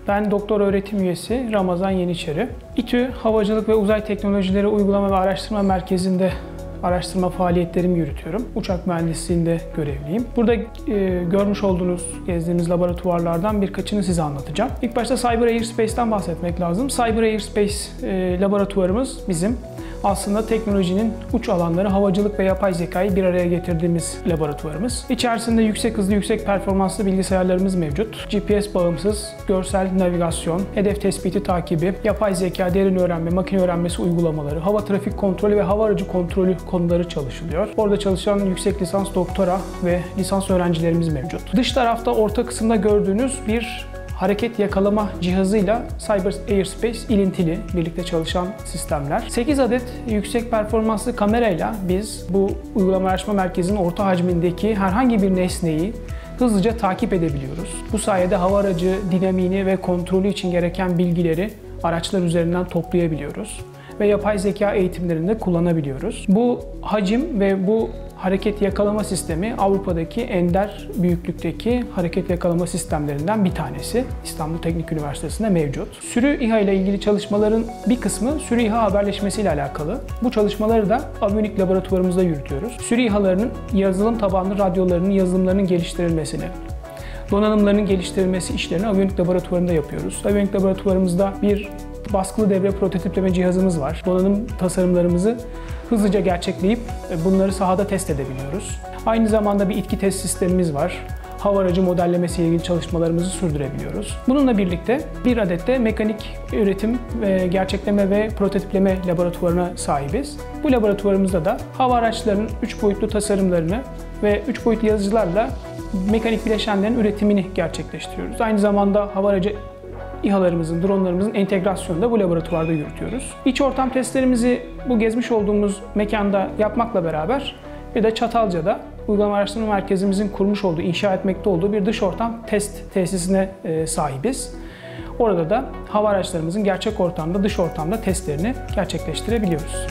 Ben doktor öğretim üyesi Ramazan Yeniçeri. İTÜ Havacılık ve Uzay Teknolojileri Uygulama ve Araştırma Merkezi'nde araştırma faaliyetlerimi yürütüyorum. Uçak mühendisliğinde görevliyim. Burada görmüş olduğunuz, gezdiğimiz laboratuvarlardan birkaçını size anlatacağım. İlk başta Cyber Airspace'ten bahsetmek lazım. Cyber Airspace laboratuvarımız bizim aslında teknolojinin uç alanları, havacılık ve yapay zekayı bir araya getirdiğimiz laboratuvarımız. İçerisinde yüksek hızlı, yüksek performanslı bilgisayarlarımız mevcut. GPS bağımsız, görsel navigasyon, hedef tespiti takibi, yapay zeka, derin öğrenme, makine öğrenmesi uygulamaları, hava trafik kontrolü ve hava aracı kontrolü konuları çalışılıyor. Orada çalışan yüksek lisans, doktora ve lisans öğrencilerimiz mevcut. Dış tarafta orta kısımda gördüğünüz bir hareket yakalama cihazıyla Cyber Airspace ilintili birlikte çalışan sistemler. 8 adet yüksek performanslı kamerayla biz bu uygulama araştırma merkezinin orta hacmindeki herhangi bir nesneyi hızlıca takip edebiliyoruz. Bu sayede hava aracı dinamiğini ve kontrolü için gereken bilgileri araçlar üzerinden toplayabiliyoruz ve yapay zeka eğitimlerinde kullanabiliyoruz. Bu hacim ve bu hareket yakalama sistemi Avrupa'daki ender büyüklükteki hareket yakalama sistemlerinden bir tanesi. İstanbul Teknik Üniversitesi'nde mevcut. Sürü İHA ile ilgili çalışmaların bir kısmı sürü İHA haberleşmesi ile alakalı. Bu çalışmaları da Avionics laboratuvarımızda yürütüyoruz. Sürü İHA'larının yazılım tabanlı radyolarının yazılımlarının geliştirilmesini, donanımlarının geliştirilmesi işlerini Avionics laboratuvarında yapıyoruz. Avionics laboratuvarımızda bir baskılı devre prototipleme cihazımız var. Donanım tasarımlarımızı hızlıca gerçekleyip bunları sahada test edebiliyoruz. Aynı zamanda bir itki test sistemimiz var. Hava aracı modellemesi ile ilgili çalışmalarımızı sürdürebiliyoruz. Bununla birlikte bir adet de mekanik üretim, gerçekleme ve prototipleme laboratuvarına sahibiz. Bu laboratuvarımızda da hava araçlarının 3 boyutlu tasarımlarını ve 3 boyutlu yazıcılarla mekanik bileşenlerin üretimini gerçekleştiriyoruz. Aynı zamanda hava aracı İHA'larımızın, dronlarımızın entegrasyonunu da bu laboratuvarda yürütüyoruz. İç ortam testlerimizi bu gezmiş olduğumuz mekanda yapmakla beraber bir de Çatalca'da Uygulama Araştırma Merkezimizin kurmuş olduğu, inşa etmekte olduğu bir dış ortam test tesisine sahibiz. Orada da hava araçlarımızın gerçek ortamda, dış ortamda testlerini gerçekleştirebiliyoruz.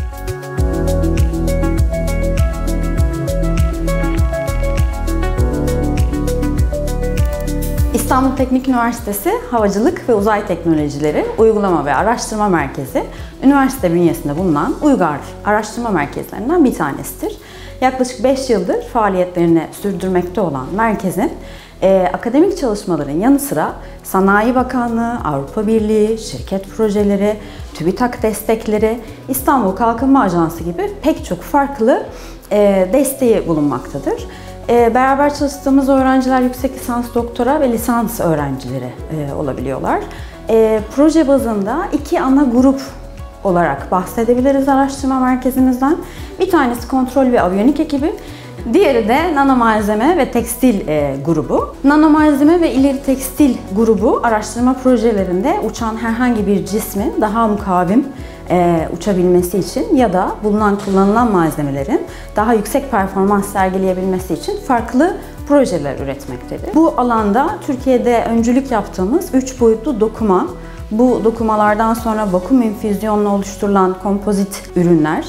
İstanbul Teknik Üniversitesi Havacılık ve Uzay Teknolojileri Uygulama ve Araştırma Merkezi, üniversite bünyesinde bulunan uygar araştırma merkezlerinden bir tanesidir. Yaklaşık 5 yıldır faaliyetlerini sürdürmekte olan merkezin akademik çalışmaların yanı sıra Sanayi Bakanlığı, Avrupa Birliği, şirket projeleri, TÜBİTAK destekleri, İstanbul Kalkınma Ajansı gibi pek çok farklı desteği bulunmaktadır. Beraber çalıştığımız öğrenciler yüksek lisans, doktora ve lisans öğrencileri olabiliyorlar. Proje bazında 2 ana grup olarak bahsedebiliriz araştırma merkezimizden. Bir tanesi kontrol ve aviyonik ekibi, diğeri de nanomalzeme ve tekstil grubu. Nanomalzeme ve ileri tekstil grubu araştırma projelerinde uçan herhangi bir cismin daha mukavim uçabilmesi için ya da kullanılan malzemelerin daha yüksek performans sergileyebilmesi için farklı projeler üretmektedir. Bu alanda Türkiye'de öncülük yaptığımız 3 boyutlu dokuma, bu dokumalardan sonra vakum infüzyonla oluşturulan kompozit ürünler,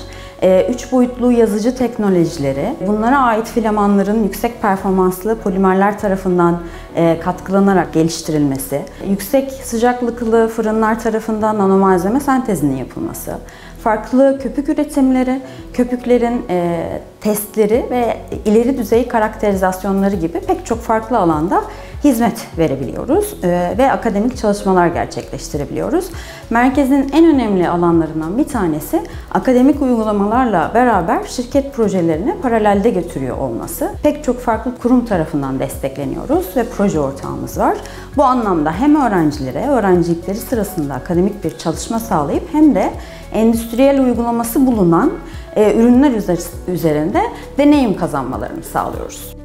3 boyutlu yazıcı teknolojileri, bunlara ait filamanların yüksek performanslı polimerler tarafından katkılanarak geliştirilmesi, yüksek sıcaklıklı fırınlar tarafından nanomalzeme sentezinin yapılması, farklı köpük üretimleri, köpüklerin testleri ve ileri düzey karakterizasyonları gibi pek çok farklı alanda hizmet verebiliyoruz ve akademik çalışmalar gerçekleştirebiliyoruz. Merkezin en önemli alanlarından bir tanesi akademik uygulamalarla beraber şirket projelerini paralelde götürüyor olması. Pek çok farklı kurum tarafından destekleniyoruz ve proje ortağımız var. Bu anlamda hem öğrencilere öğrencilikleri sırasında akademik bir çalışma sağlayıp hem de endüstriyel uygulaması bulunan ürünler üzerinde deneyim kazanmalarını sağlıyoruz.